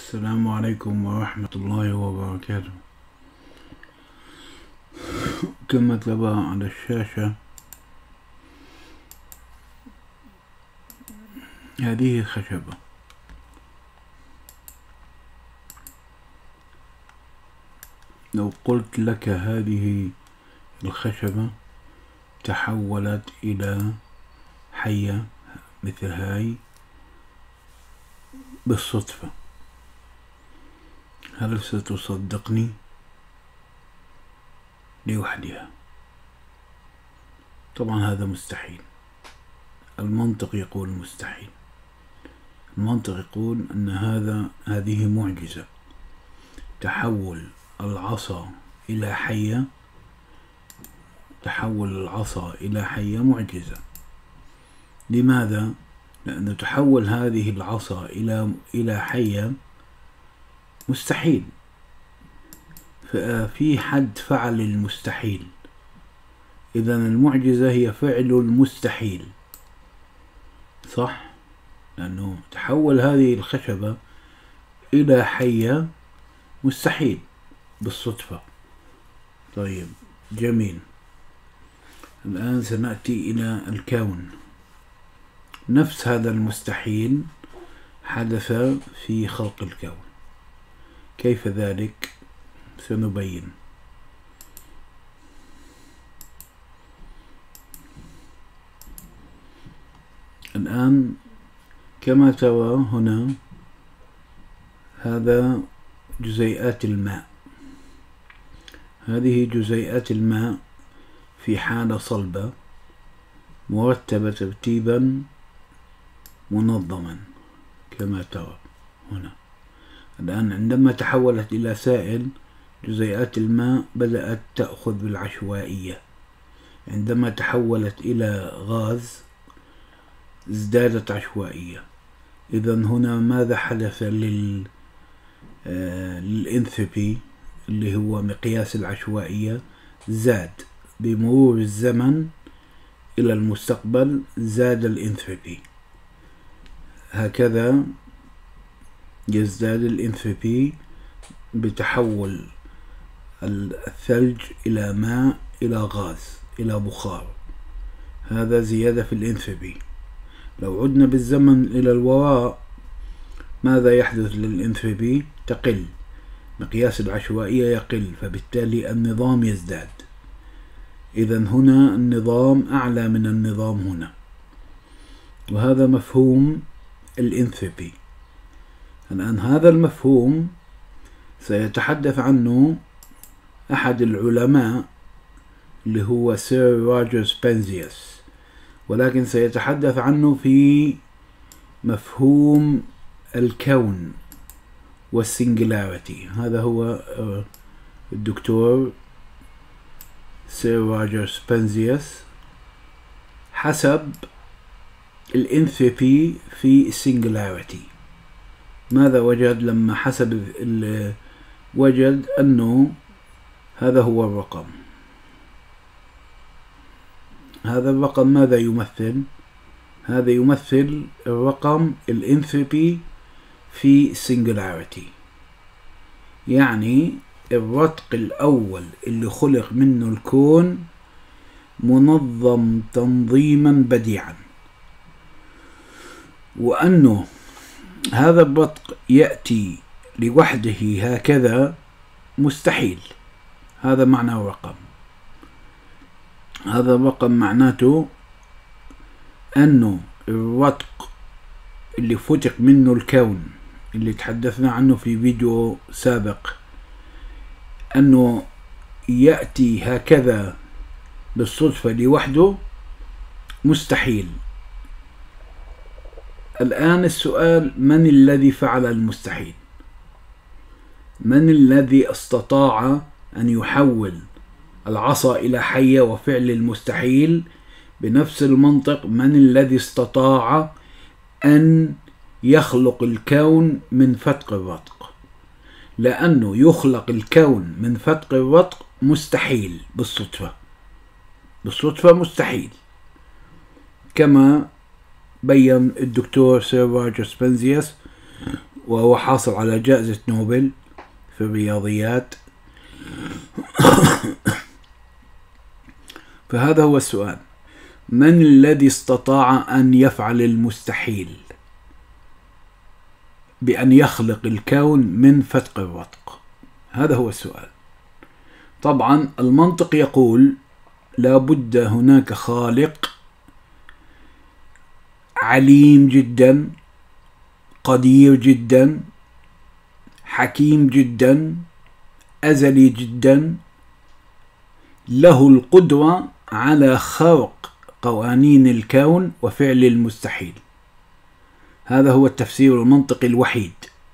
السلام عليكم ورحمة الله وبركاته. كما ترى على الشاشة هذه خشبة، لو قلت لك هذه الخشبة تحولت إلى حية مثل هاي بالصدفة، هل ستصدقني لوحدها؟ طبعا هذا مستحيل. المنطق يقول مستحيل. المنطق يقول أن هذه معجزة، تحول العصا إلى حية. تحول العصا إلى حية معجزة. لماذا؟ لأنه تحول هذه العصا إلى حية مستحيل. ففي حد فعل المستحيل، إذا المعجزة هي فعل المستحيل، صح؟ لأنه تحول هذه الخشبة إلى حية مستحيل بالصدفة. طيب جميل. الآن سنأتي إلى الكون. نفس هذا المستحيل حدث في خلق الكون. كيف ذلك؟ سنبين. الآن كما ترى هنا هذا جزيئات الماء. هذه جزيئات الماء في حالة صلبة مرتبة ترتيبا منظما كما ترى هنا. الآن عندما تحولت إلى سائل، جزيئات الماء بدأت تأخذ بالعشوائية. عندما تحولت إلى غاز ازدادت عشوائية. إذا هنا ماذا حدث للإنثروبي اللي هو مقياس العشوائية؟ زاد بمرور الزمن إلى المستقبل، زاد الإنثروبي. هكذا يزداد الإنثروبي بتحول الثلج إلى ماء إلى غاز إلى بخار. هذا زيادة في الإنثروبي. لو عدنا بالزمن إلى الوراء ماذا يحدث للإنثروبي؟ تقل، مقياس العشوائية يقل، فبالتالي النظام يزداد. إذا هنا النظام أعلى من النظام هنا، وهذا مفهوم الإنثروبي. الآن هذا المفهوم سيتحدث عنه أحد العلماء اللي هو سير روجرز بنزيوس، ولكن سيتحدث عنه في مفهوم الكون والسنجلاريتي. هذا هو الدكتور سير روجرز بنزيوس حسب الإنثروبي في السنجلاريتي. ماذا وجد لما حسب وجد أنه هذا هو الرقم. هذا الرقم ماذا يمثل؟ هذا يمثل الرقم الإنثروبي في السنجلاريتي، يعني الرتق الأول اللي خلق منه الكون منظم تنظيما بديعا، وأنه هذا الرتق يأتي لوحده هكذا مستحيل. هذا معنى الرقم. هذا الرقم معناته أنه الرتق اللي فتق منه الكون اللي تحدثنا عنه في فيديو سابق، أنه يأتي هكذا بالصدفة لوحده مستحيل. الآن السؤال: من الذي فعل المستحيل؟ من الذي استطاع أن يحول العصا إلى حية وفعل المستحيل؟ بنفس المنطق، من الذي استطاع أن يخلق الكون من فتق الرتق؟ لأنه يخلق الكون من فتق الرتق مستحيل بالصدفة. بالصدفة مستحيل، كما بين الدكتور سير روجرز بنزيوس وهو حاصل على جائزة نوبل في الرياضيات. فهذا هو السؤال: من الذي استطاع أن يفعل المستحيل بأن يخلق الكون من فتق الرتق؟ هذا هو السؤال. طبعا المنطق يقول لا بد هناك خالق عليم جدا، قدير جدا، حكيم جدا، أزلي جدا، له القدرة على خرق قوانين الكون وفعل المستحيل. هذا هو التفسير المنطقي الوحيد،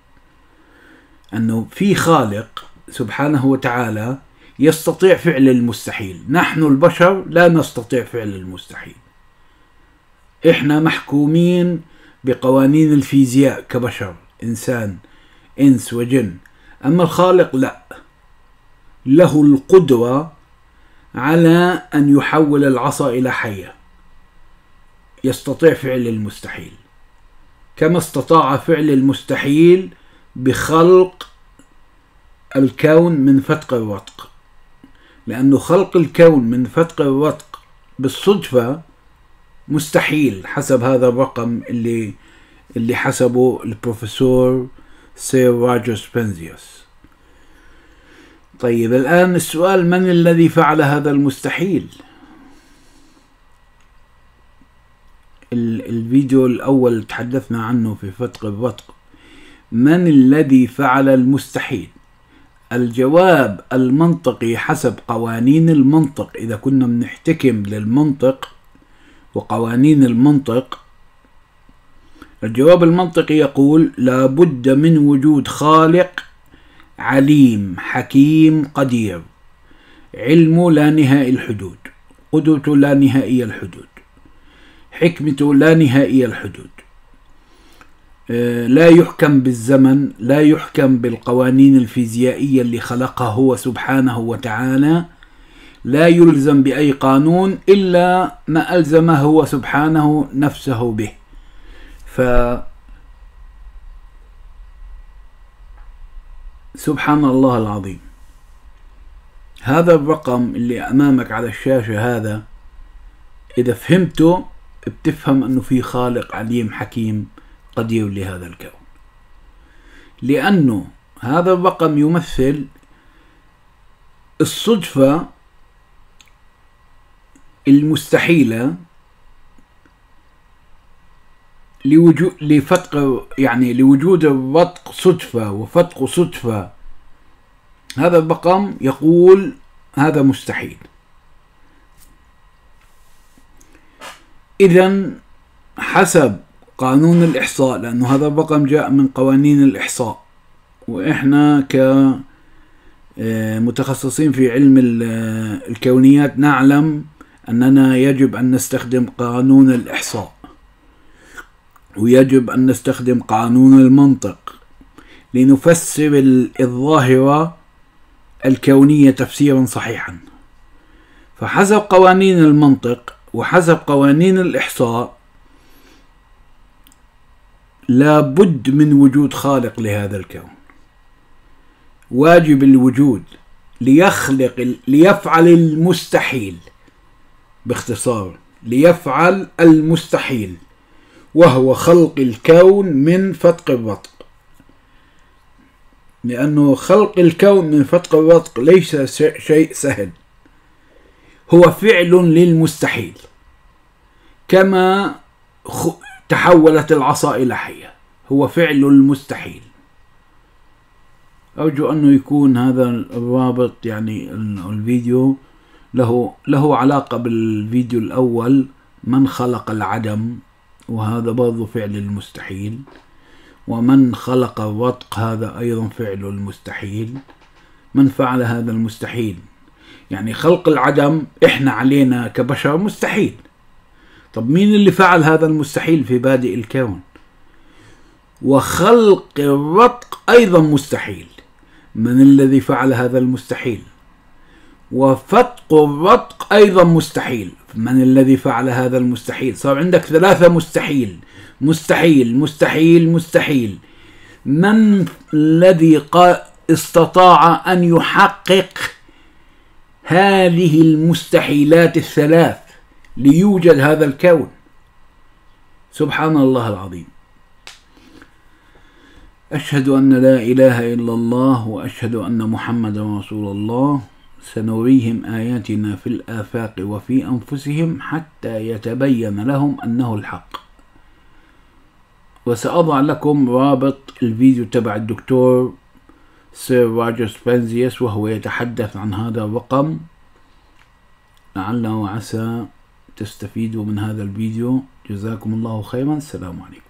أنه في خالق سبحانه وتعالى يستطيع فعل المستحيل. نحن البشر لا نستطيع فعل المستحيل، إحنا محكومين بقوانين الفيزياء كبشر، إنسان، إنس وجن. أما الخالق لا، له القدرة على أن يحول العصا إلى حية، يستطيع فعل المستحيل، كما استطاع فعل المستحيل بخلق الكون من فتق الرتق. لأنه خلق الكون من فتق الرتق بالصدفة مستحيل حسب هذا الرقم اللي حسبه البروفيسور سير روجرز بنزيوس. طيب الآن السؤال: من الذي فعل هذا المستحيل؟ الفيديو الأول تحدثنا عنه في فتق الرتق. من الذي فعل المستحيل؟ الجواب المنطقي حسب قوانين المنطق، إذا كنا بنحتكم للمنطق وقوانين المنطق، الجواب المنطقي يقول لا بد من وجود خالق عليم حكيم قدير، علمه لا نهائي الحدود، قدرته لا نهائية الحدود، حكمته لا نهائية الحدود، لا يحكم بالزمن، لا يحكم بالقوانين الفيزيائية اللي خلقها هو سبحانه وتعالى، لا يلزم بأي قانون إلا ما ألزمه هو سبحانه نفسه به. سبحان الله العظيم. هذا الرقم اللي أمامك على الشاشة هذا، إذا فهمته بتفهم أنه في خالق عليم حكيم قدير لهذا الكون، لأنه هذا الرقم يمثل الصدفة المستحيلة لوجود الرتق صدفة وفتق صدفة. هذا الرقم يقول هذا مستحيل. إذن حسب قانون الإحصاء، لأنه هذا الرقم جاء من قوانين الإحصاء، وإحنا كمتخصصين في علم الكونيات نعلم أننا يجب أن نستخدم قانون الإحصاء، ويجب أن نستخدم قانون المنطق لنفسر الظاهرة الكونية تفسيرا صحيحا. فحسب قوانين المنطق وحسب قوانين الإحصاء لا بد من وجود خالق لهذا الكون، واجب الوجود، ليفعل المستحيل. باختصار ليفعل المستحيل، وهو خلق الكون من فتق الرتق. لأنه خلق الكون من فتق الرتق ليس شيء سهل، هو فعل للمستحيل، كما تحولت العصا إلى حية، هو فعل المستحيل. أرجو أنه يكون هذا الرابط، يعني الفيديو له علاقة بالفيديو الأول، من خلق العدم، وهذا برضو فعل المستحيل، ومن خلق الرتق هذا أيضا فعل المستحيل. من فعل هذا المستحيل؟ يعني خلق العدم إحنا علينا كبشر مستحيل. طب مين اللي فعل هذا المستحيل في بادئ الكون؟ وخلق الرتق أيضا مستحيل. من الذي فعل هذا المستحيل؟ وفتق الرتق أيضا مستحيل. من الذي فعل هذا المستحيل؟ صار عندك ثلاثة مستحيل، مستحيل مستحيل مستحيل. من الذي استطاع أن يحقق هذه المستحيلات الثلاث ليوجد هذا الكون؟ سبحان الله العظيم. أشهد أن لا إله إلا الله وأشهد أن محمدا رسول الله. سنريهم آياتنا في الآفاق وفي أنفسهم حتى يتبين لهم أنه الحق. وسأضع لكم رابط الفيديو تبع الدكتور سير روجر سبنزيوس وهو يتحدث عن هذا الرقم، لعل وعسى تستفيدوا من هذا الفيديو. جزاكم الله خيرا. السلام عليكم.